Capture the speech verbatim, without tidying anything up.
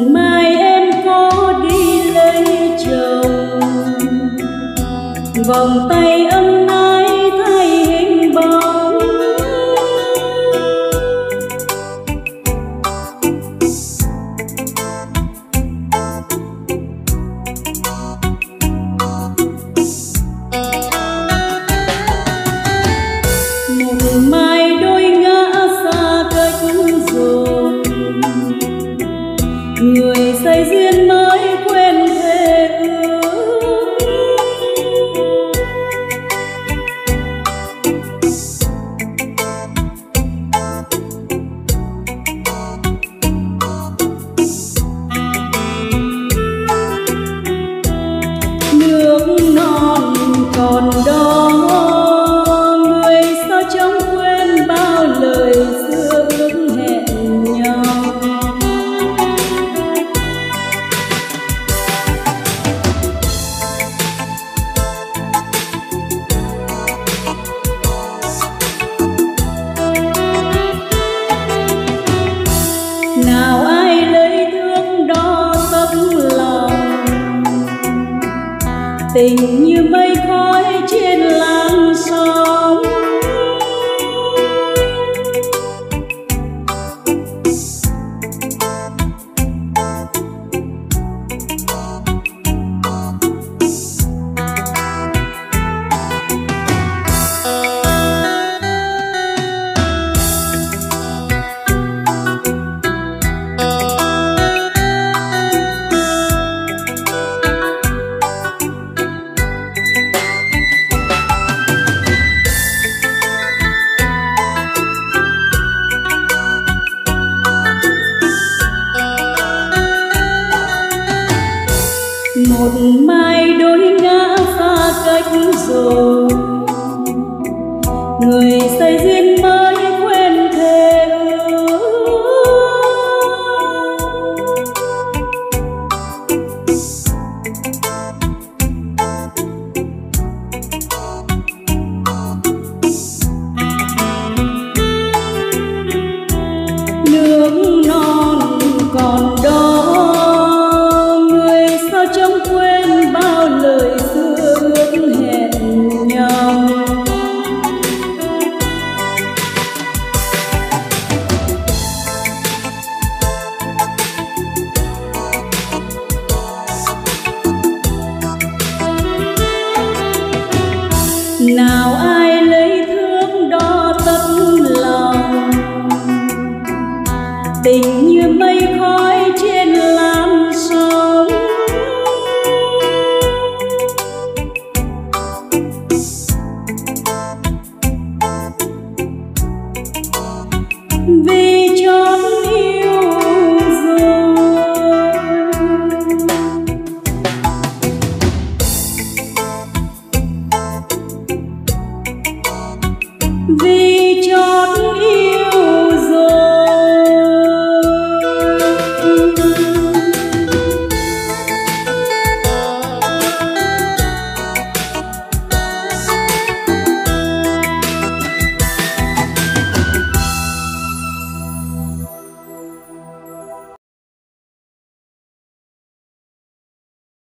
mai em có đi lấy chồng, vòng tay ấm ái thay hình bóng. Một mai đôi ngã xa cách rồi, người say duyên mới quên thề ước. Nước non còn đó, người sao chẳng quên bao lời xưa ước hẹn nhau. Nào ai lấy thước đo tấm lòng, tình như mây khói trên làn sóng. Một mai đôi ngã xa cách rồi,